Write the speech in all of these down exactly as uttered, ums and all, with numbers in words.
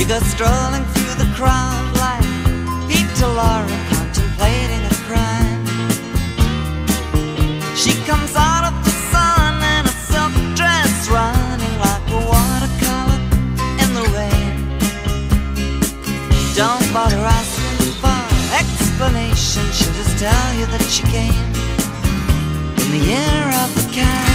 You go strolling through the crowd like Pete to Laura contemplating a crime. She comes out of the sun in a silk dress, running like a watercolor in the rain. Don't bother asking for explanation, she'll just tell you that she came in the year of the cat.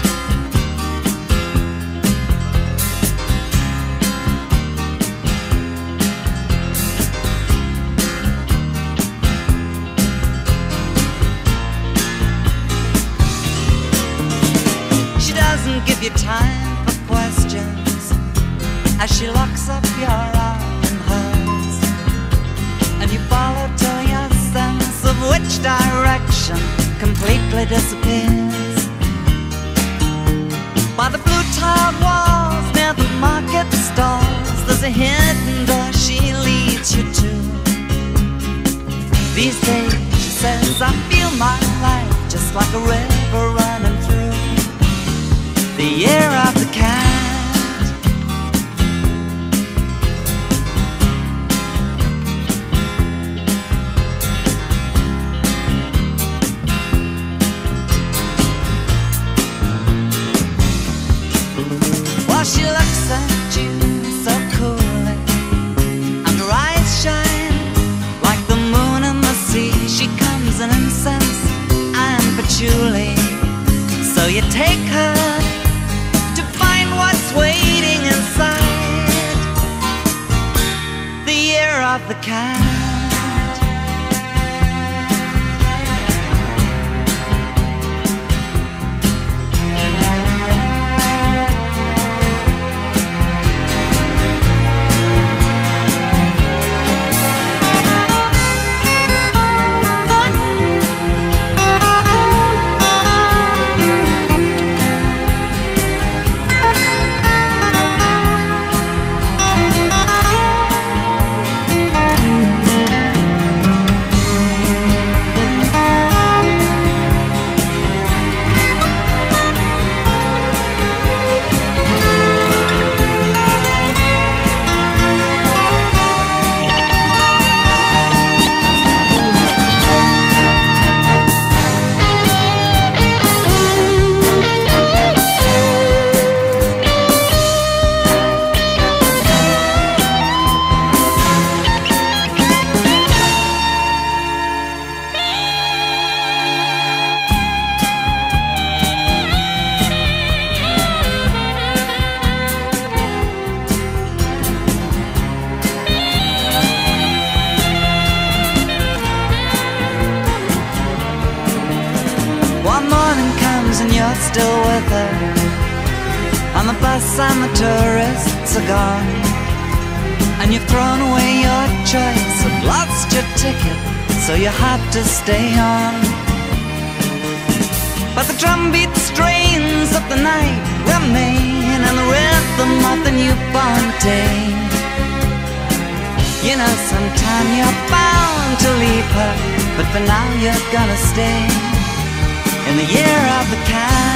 Doesn't give you time for questions as she locks up your arm in hers, and you follow till your sense of which direction completely disappears. By the blue tiled walls near the market stalls, there's a hidden door she leads you to. These days, she says, I feel my life just like a river running through the year of the cat. While she looks at you so coolly, and her eyes shine like the moon and the sea. She comes in incense and patchouli, so you take her what's waiting inside the year of the cat. And you're still with her, and the bus and the tourists are gone, and you've thrown away your choice and lost your ticket, so you have to stay on. But the drumbeat strains of the night remain, and the rhythm of the newborn day. You know sometime you're bound to leave her, but for now you're gonna stay in the year of the cat.